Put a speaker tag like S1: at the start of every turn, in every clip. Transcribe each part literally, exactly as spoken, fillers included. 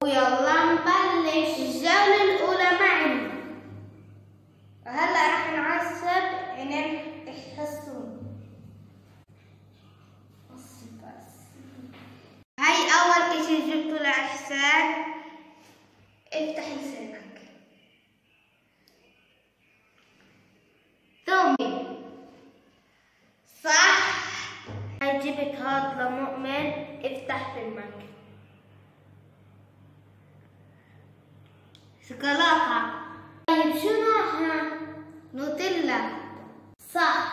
S1: ويلا نبلش الجولة الأولى معي. وهلا راح نعصب عينين تحسون. هاي أول إشي جبته لإحسان. افتح لسانك. ثومي. صح. هاي جبت هاد لمؤمن. افتح فمك. شوكولاتة. طيب شو نوعها؟ نوتيلا. صح.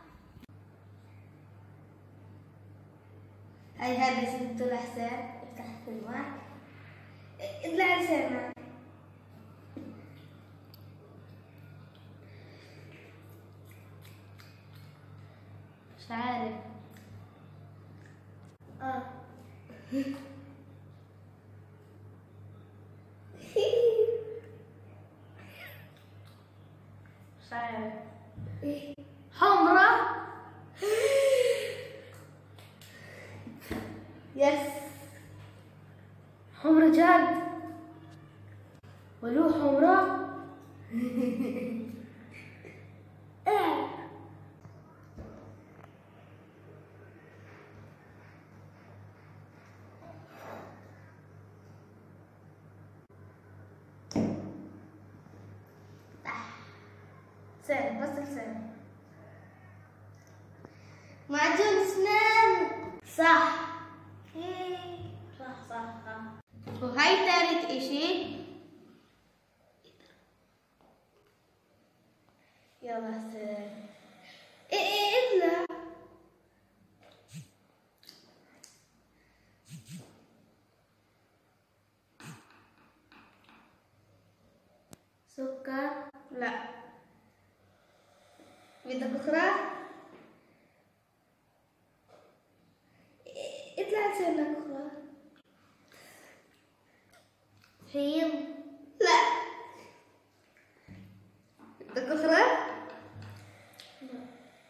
S1: هاي هذا جبته لحسين. افتح فمك. اطلع لسانك. مش عارف. اه مش عارف. حمرا. يس حمرا جد. ولو حمرا. سهل بس لسان. معجون اسنان. صح. صح صح صح. وهاي ثالث اشي. يلا سهل. ايه ايه اطلع. سكر. لا. بدك أخرى؟ اطلع لسانك أخرى. حين. لا. بدك أخرى؟ لا.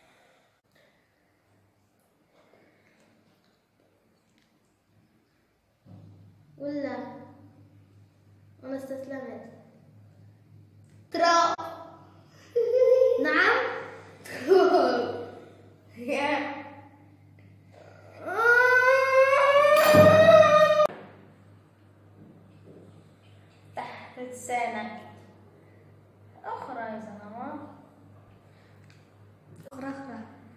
S1: ولا أنا استسلمت. ترى. نعم. تحت لسانك. أخرى يا زلمة. أخرى أخرى.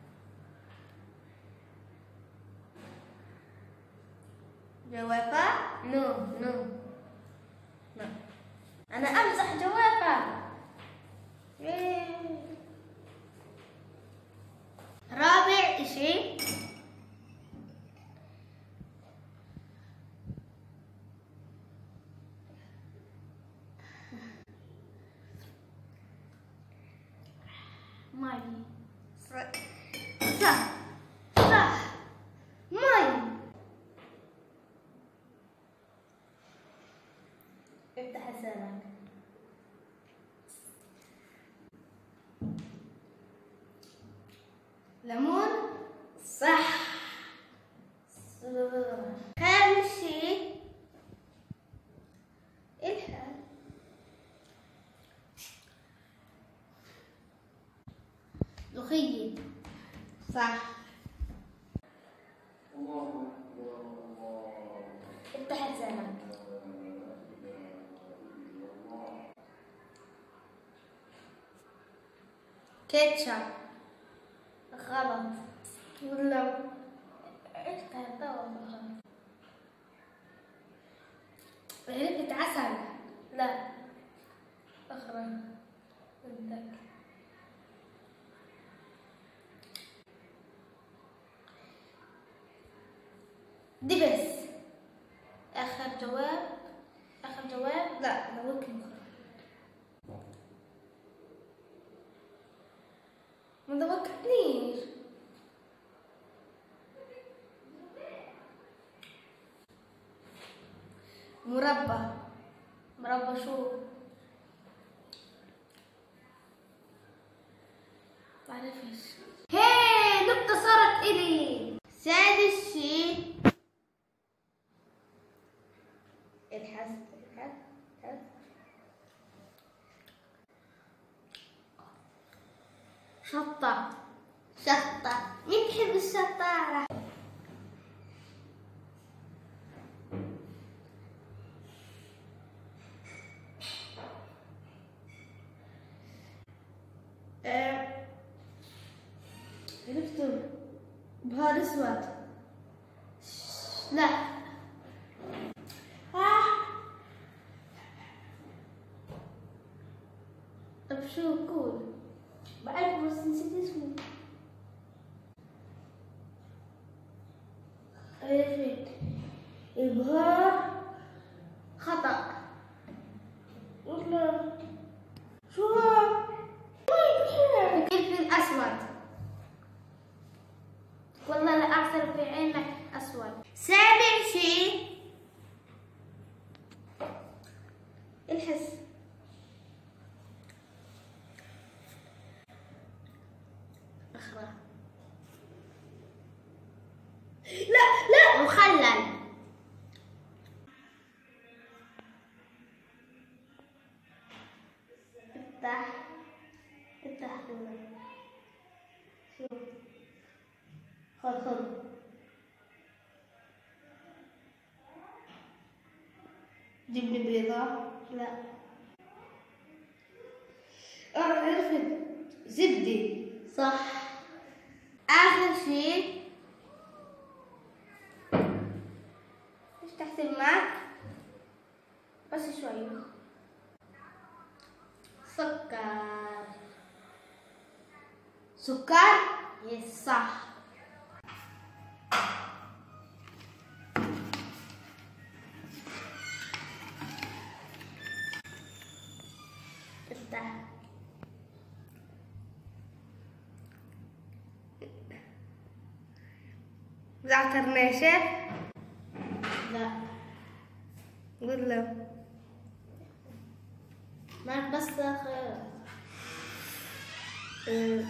S1: جوافة؟ نو نو نو. أنا أمزح جوافة. رابع إشي. ماي. صح صح صح. ماي. افتح لسانك. ليمون. صح. خامس شي. الحال. لوخية. صح. افتح لسانك. كاتشب. غلط. ولا ايش هذا غلط. علبة عسل. لا. اخرج. بدك. دبس. اخر جواب. اخر جواب. لا ممكن. ما توقعتنيش. مربى. مربى شو؟ بعرفش. هي نقطة صارت إلي. سادس شي ابحث ابحث ابحث.
S2: شطة.
S1: شطة. مين بحب الشطارة؟
S2: عرفته بهذا اسود. لا. آه. طب شو قول؟
S1: بعرف بس نسيت اسمه.
S2: عرفت. إبهار.
S1: خطأ.
S2: والله شو هو؟
S1: الفلفل أسود. والله لا أعثر في عينك أسود.
S2: سابع شيء
S1: الحس.
S2: أخرى.
S1: لا لا.
S2: مخلل.
S1: افتح افتح دول. شوف.
S2: خذ خذ. جبنة بيضاء.
S1: لا.
S2: أنا عرفت. زبدة.
S1: صح.
S2: آخر شيء
S1: افتح الماء بس شوي.
S2: سكر. سكر؟
S1: يس.
S2: صح.
S1: افتح.
S2: زعتر ناشف؟
S1: لا.
S2: قول له.
S1: ما بس خير.
S2: أه.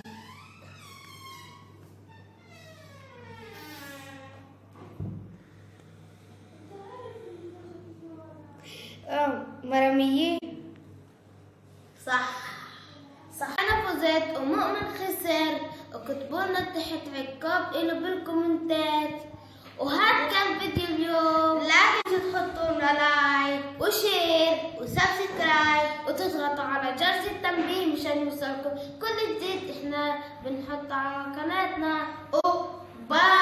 S2: اه مرمية.
S1: صح.
S2: صح. أنا فزت ومؤمن خسر، وكتبوا لنا تحت عقاب إله بالكومنتات. وهذا كان فيديو اليوم. لا تنسوا تحطوا لنا لايك وشير وسبسكرايب وتضغطوا على جرس التنبيه مشان يوصلكم كل جديد احنا بنحطه على قناتنا. وباي.